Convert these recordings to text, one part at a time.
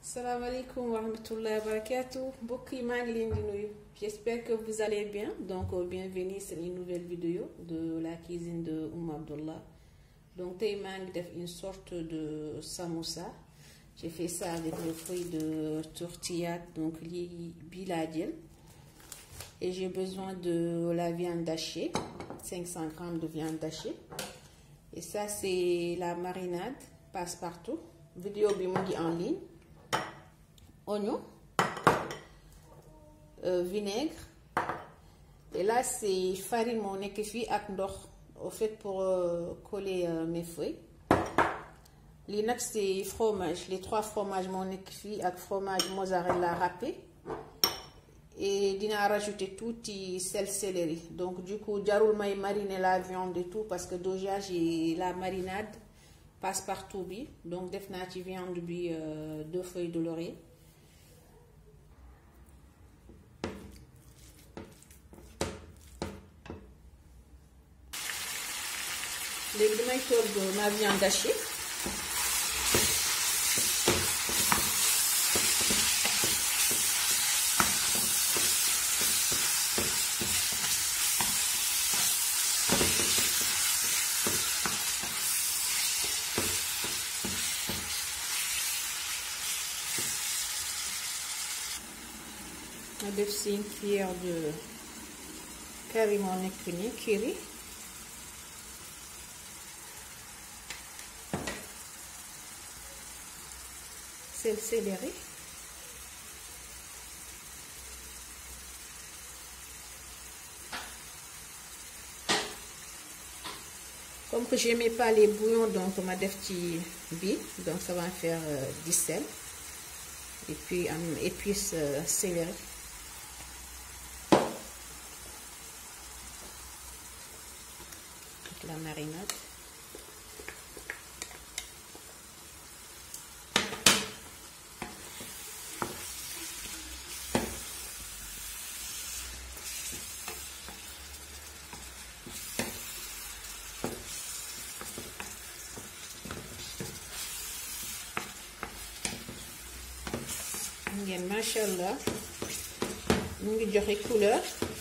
Salam alaikum wa rahmatullahi wa barakatuh. J'espère que vous allez bien. Donc, bienvenue sur une nouvelle vidéo de la cuisine de Abdullah. Donc, j'ai fait une sorte de samoussa. J'ai fait ça avec les fruits de tortilla, donc biladjel. Et j'ai besoin de la viande hachée, 500 g de viande hachée. Et ça, c'est la marinade passe-partout. Vidéo bimogi en ligne. Oignon, vinaigre. Et là, c'est farine mon équifi avec ndokh au fait pour coller mes fruits. L'inax c'est fromage, les trois fromages mon équifi avec fromage mozzarella râpé. Et dina rajouter tout petit sel céleri. Donc du coup, jarul may mariner la viande et tout parce que déjà j'ai la marinade passe partout bi. Donc def na ci viande bi 2 feuilles de laurier. Léegi damay togg ma viande hachée. Ma def si une cuillère de curry moo nekk nii curry. Sel céleri. Comme que j'aimais pas les bouillons, donc ma def ci bi, donc ça va faire du sel. Et puis épice céleri. Avec la marinade. Machallah, mu ngi joxe couleur.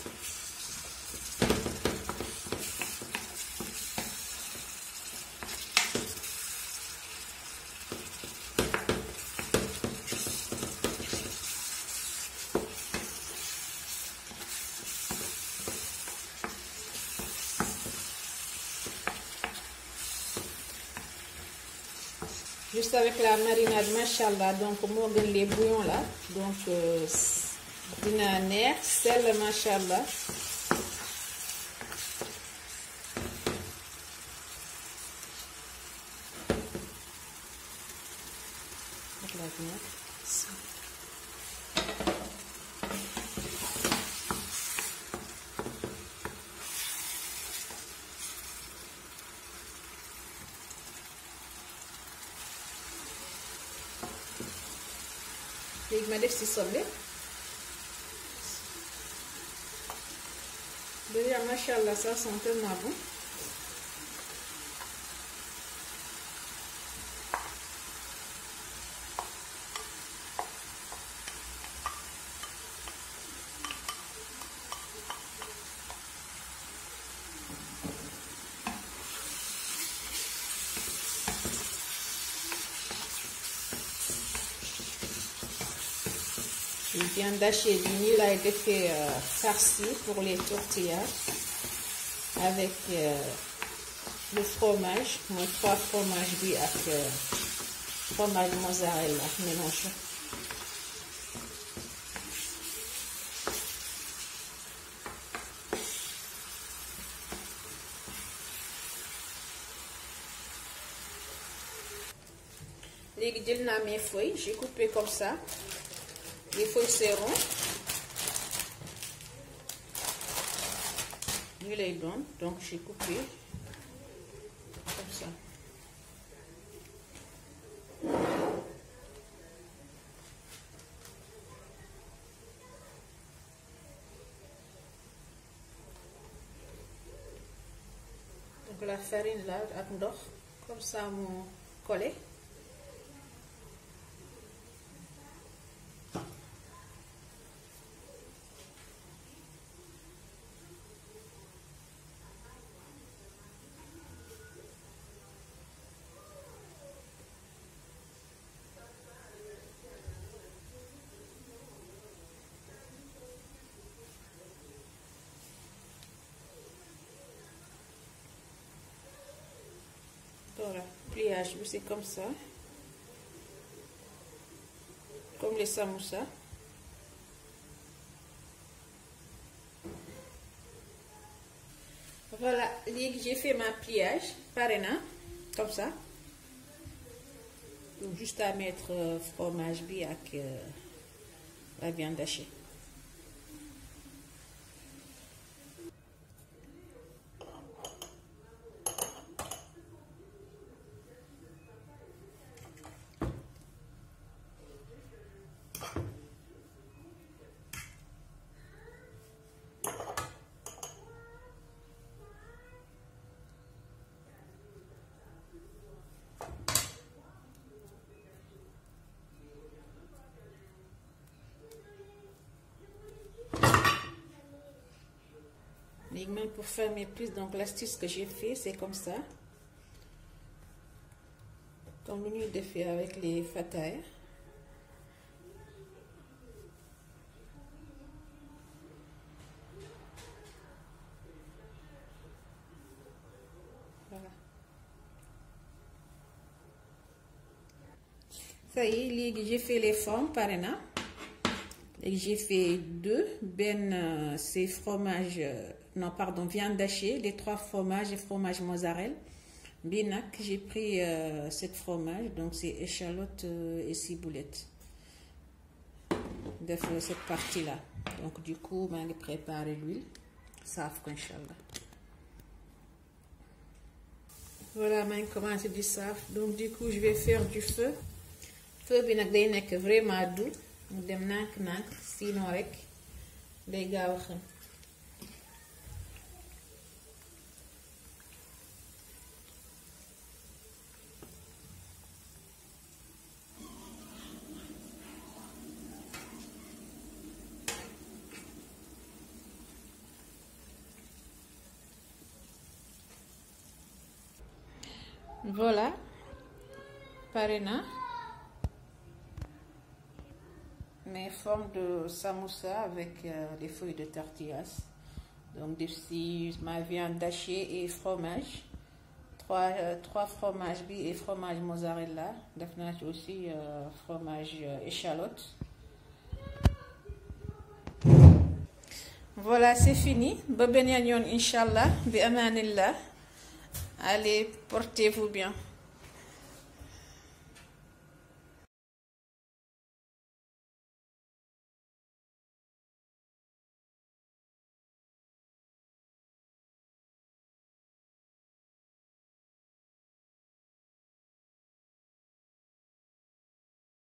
Juste avec la marinade, machallah, donc moo gën les bouillons là, donc dina neex sel machallah. Léegi ma def ci soble. Déjà machallah, ça sent tellement bon. Viande hachée bi nii lay defee farci pour les tortillas avec le fromage, mooy 3 fromages bi ak fromage mozzarella mélangé. Léegi jël naa mes feuilles, j'ai coupé comme ça. Les feuilles serront. Je les donne, donc j'ai coupé comme ça. Donc la farine là, avec l'eau, comme ça, mon collé. Voilà, pliage, c'est comme ça. Comme les samoussas. Voilà, j'ai fait ma pliage, pareil, comme ça. Donc juste à mettre fromage bien avec la viande hachée. Même pour faire mes prises, donc l'astuce que j'ai fait, c'est comme ça. Comme nous de faire avec les fataïs. Voilà. Ça y est, j'ai fait les formes, pareil. Et j'ai fait deux. Ben, c'est fromage, non pardon, viande hachée, les 3 fromages et fromage mozzarella. Binac, j'ai pris 7 fromages, donc c'est échalote et ciboulette. De faire cette partie-là. Donc du coup, je vais préparer l'huile. Saf, Inch'Allah. Voilà, je commence du saf. Donc du coup, je vais faire du feu. Feu binac est vraiment doux. mu dem nànk-nànk sinon rek day gaaw a xam. Voilà, pare na mes formes de samoussa avec les feuilles de tortillas. Donc ici ma viande hachée et fromage, 3 fromages et fromage mozzarella. Def naa ci aussi fromage échalote. Voilà, c'est fini. Ba beneen yoon Inch'Allah bi amanillah. Allez, portez-vous bien.